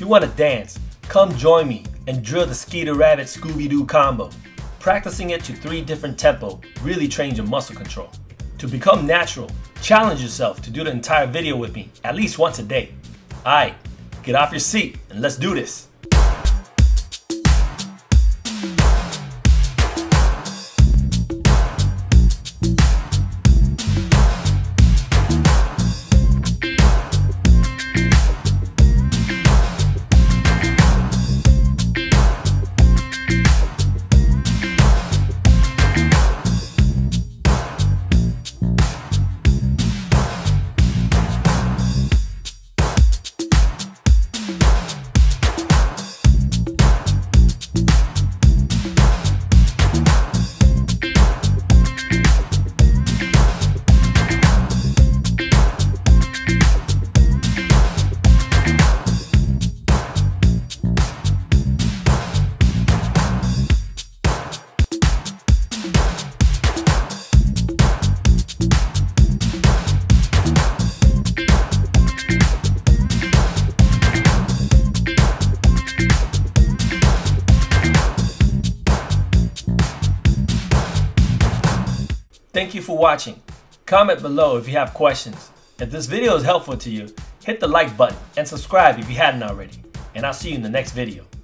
want to dance, come join me and drill the Skeeter Rabbit Scooby-Doo combo. Practicing it to 3 different tempo really trains your muscle control. To become natural, challenge yourself to do the entire video with me at least once a day. Alright, get off your seat and let's do this. Thank you for watching. Comment below if you have questions. If this video is helpful to you, hit the like button and subscribe if you hadn't already. And I'll see you in the next video.